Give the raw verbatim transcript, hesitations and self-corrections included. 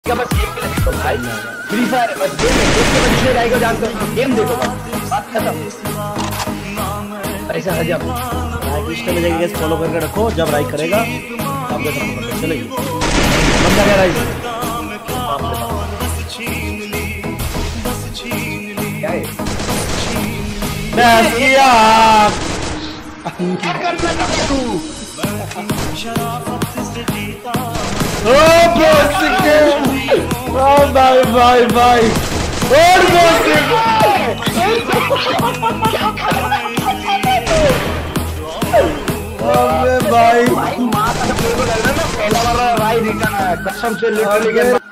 क्या बस गेम के लिए देखो भाई, फ्री फायर है बस गेम है, गेम के वजह से राय को जानते हो, गेम देखो बस, बात खत्म। ऐसा हजम राय को इंस्टा में जाके गाइस फॉलो करके रखो, जब राय करेगा आप देख सकते चलेगी बंदा क्या राय क्या है बस किया क्या करना चाहता तू? ओ बॉस के ओ भाई भाई भाई और बॉस अबे भाई भाई मां का मेरे को लग रहा है ना पहला वाला राय रिटर्न है कसम से लिटरली।